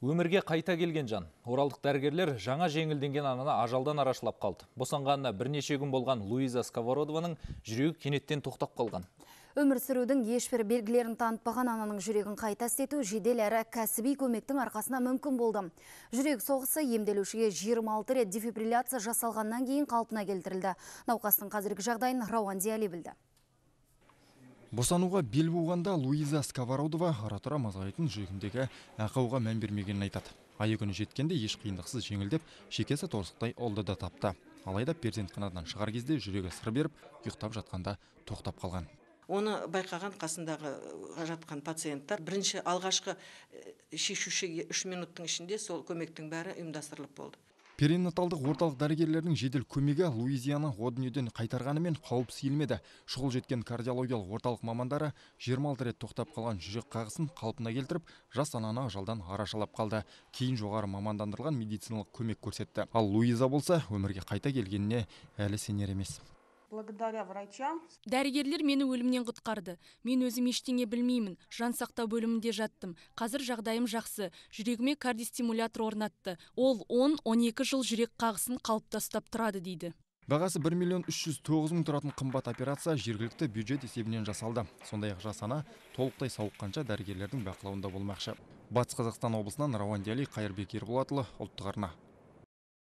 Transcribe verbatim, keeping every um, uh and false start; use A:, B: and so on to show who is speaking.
A: Өмірге қайта келген жан. Оралдық дәрігерлер жаңа жеңілденген ананы ажалдан арашылап қалды. Босанғанына бірнеше күн болған Луиза Сковородованың жүрегі кенеттен тоқтап қалған.
B: Өмір сүрудің ешбір белгілерін танытпаған ананың жүрегін қайта істету жедел әрі кәсіби көмектің арқасына мүмкін болды. Жүрек соғысы емделушіге жиырма алты рет дефибрилляция жасалғаннан кейін қалпына келтірілді. Науқастың қазіргі жағдайын Рауан Диали білді.
C: Босануға бел буғанда Луиза Сковородова ара-тұра мазғайтын жүрегіндегі ақауға мән бермегенін айтады. Айы күні жеткенде еш қиындықсыз жеңілдеп, шекесі торсықтай олды да тапты. Алайда перзентханадан шығар кезде жүрегі сыр беріп, ұйықтап жатқанда тоқтап қалған.
D: Оны байқаған қасындағы жатқан пациенттар бірінші алғашқы шешуші үш минуттың ішінде сол көмектің бәрі ұйымдастырылып болды.
C: Перинаталдық орталық дәрігерлердің жедел көмегі Луизияны о дүниеден қайтарғанымен қауіп сейілмеді. Шұғыл жеткен кардиологиялық орталық мамандары жиырма алты рет тоқтап қалған жүрек қағысын қалпына келтіріп, жас ананы ажалдан арашалап қалды. Кейін жоғары мамандандырылған медициналық көмек көрсетті. Ал Луиза болса, өмірге қайта келгеніне әлі сенер емес.
E: Дәрігерлер мені өлімнен құтқарды. Мен өзім ештеңе білмеймін. Жан сақтау бөлімінде жаттым. Қазір жағдайым жақсы. Жүрегіме кардиостимулятор орнатты. Ол он он екі жыл жүрек қағысын қалыпта ұстап тұрады дейді.
C: Бағасы бір миллион үш жүз тоғыз мың тұратын қымбат операция жергілікті бюджет есебінен жасалды. Сондай-ақ жас ана толықтай сауыққанша дәрігерлердің бақылауында болмақшы. Батыс Қазақстан облысынан Рауан Диали, Қайырбек Ерболатұлы, ұлттық арна.